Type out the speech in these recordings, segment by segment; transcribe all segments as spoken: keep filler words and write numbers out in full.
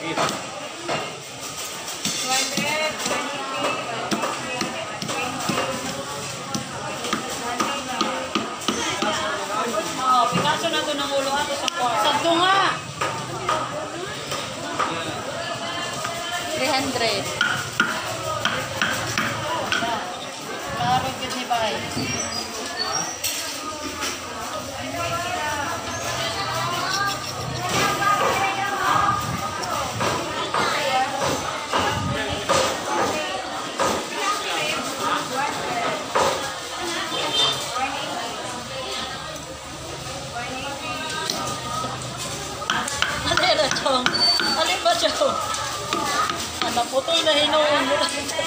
Oh, Picasso na ito ng ulo ato sa kwa. Sa nga! three hundred. Klaro yun ni Bay. Alin ba, Chong? Alin ba, Chong? Naputol na hinuon mo.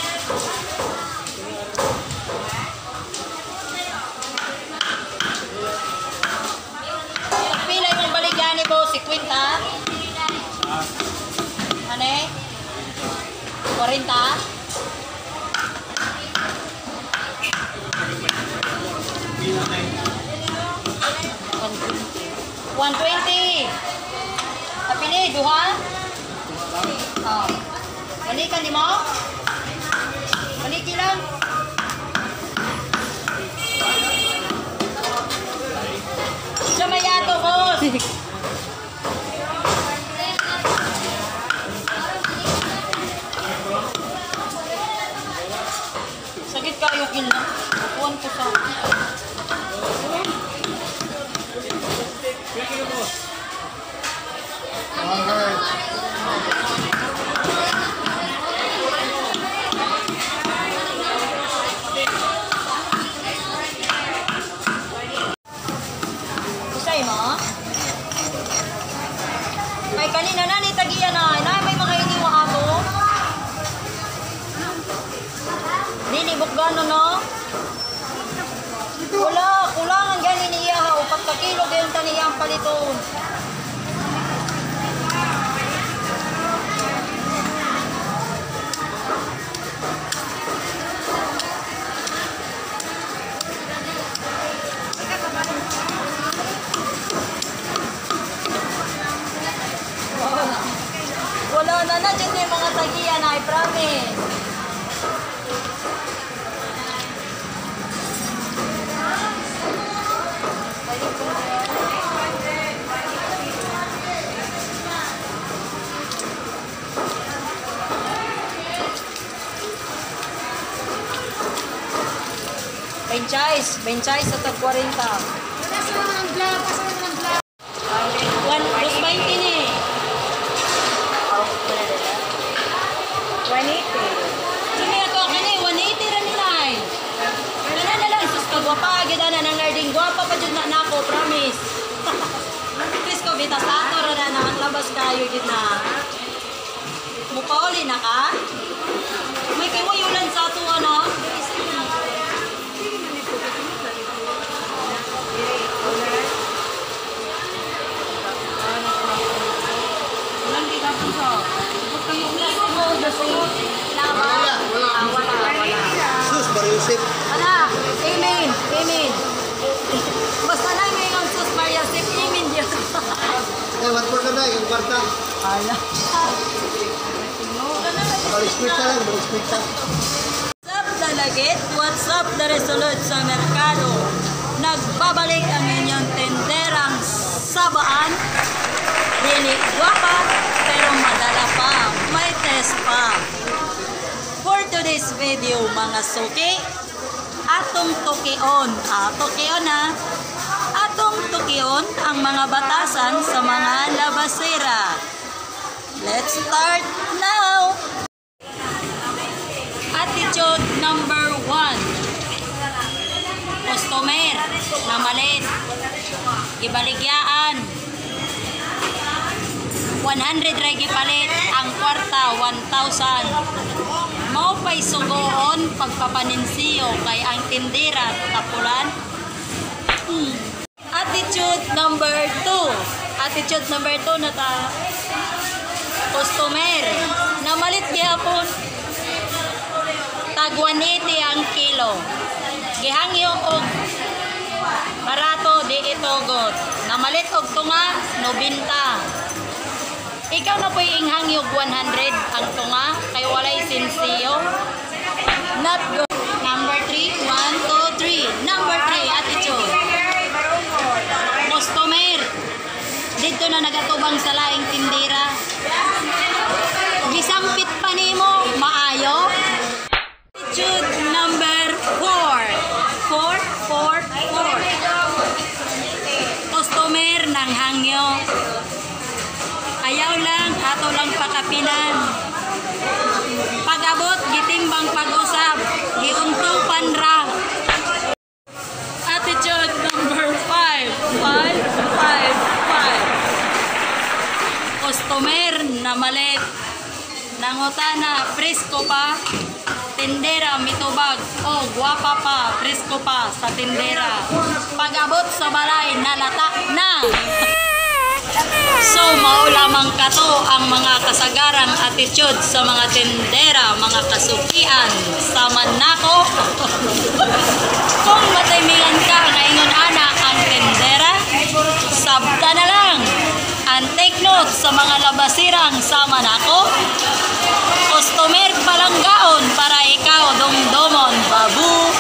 Pila yung baligyan ni Boss, si Quinta? Ano eh? forty? one twenty. Tapi ni, duha? Oh. Balikan di mo? Balikin lang. Sumaya to, boss. Sakit kayo kila. Kukuhan ko sa... Alright. May kanina na ni tagiya na, na may mga iniwa ato. Dinibok gano'n, no? Wala, kulangan ganin niya ha. Upat ka kilo gayon taniyang paliton. Wala na na dyan yung mga tagiya na, I promise. Benchais, benchais sa tag forty. Pasok naman ang vlog, pasok naman ang vlog. one twenty ni. one eighty. Sige ato kani one eighty ra nila ay. Wala na lang sus kagwapa gid ana nang ngarding gwapa pa jud na nako, promise. Please ko bita sa ato ra na ang labas kayo gid na. Mupauli na ka? May kiwayulan sa ato ano? Walang di kapon sa. Huwag kayo ulas mo. Lama. Wala, wala. Sus, Mariusip. Ala, amen, amen. Basta na ngayon, sus Maria, sip, amen Diyos. Eh, what for ka na, yung kwarta? Ala. Balik-split ka lang, balik-split ka. What's up, Dalagit? What's up, the Resolute sa merkado? Nagbabalik ang inyong tenderang sabaan. Dili guwapa, pero madala pa. May test pa. For today's video, mga suki, atong tukion. Ah, tukion ha. Atong tukion ang mga batasan sa mga labasera. Let's start now! Attitude number one. Customer na malit. Ibaligyaan. one hundred ray gipalit. Ang kwarta, one thousand. Mao pa'y sugoon pagpapaninsiyo kay ang tindera tapulan. Hmm. Attitude number two. Attitude number two na ta. Customer na malit gihapon. Tag one eighty ang kilo. Gihangyo og barato di itogot. Namalit og tunga ninety. Ikaw na po'y inghang yung one hundred ang tunga, kay walay sinsiyo. Not go. Number three, one, two, three. Number three, attitude. Customer. Dito na nagatubang sa laing tindira. Gisampit pa nimo, maayo. Attitude number four. Four, four, four. Customer ng hangyo. Ayaw lang, ato lang pakapinan. Pag-abot, gitimbang pag-usap, giuntupan ra. Attitude number five. Five, five, five. Customer na malit. Nangutana, presko pa. Tindera, mitubag. Oh, guwapa pa, presko pa sa tindera. Pag-abot sa balay, nalata na. So, mao lamang kato ang mga kasagarang attitude sa mga tindera, mga kasukian sa Manako. Kung mataymingan ka, ngayon anak ang tindera, sabta na lang. And take note sa mga labasirang sa Manako. Customer palanggaon para ikaw dumdomon, babu.